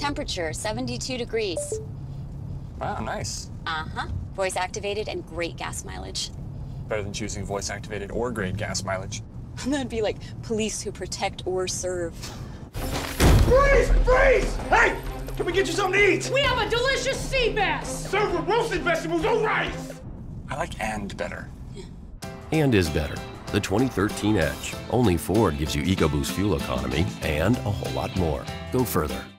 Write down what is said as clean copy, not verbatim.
temperature, 72 degrees. Wow, nice. Uh-huh. Voice activated and great gas mileage. Better than choosing voice activated or great gas mileage. That'd be like police who protect or serve. Freeze! Freeze! Hey! Can we get you something to eat? We have a delicious sea bass! Serve with roasted vegetables on rice! I like and better. And is better. The 2013 Edge. Only Ford gives you EcoBoost fuel economy and a whole lot more. Go further.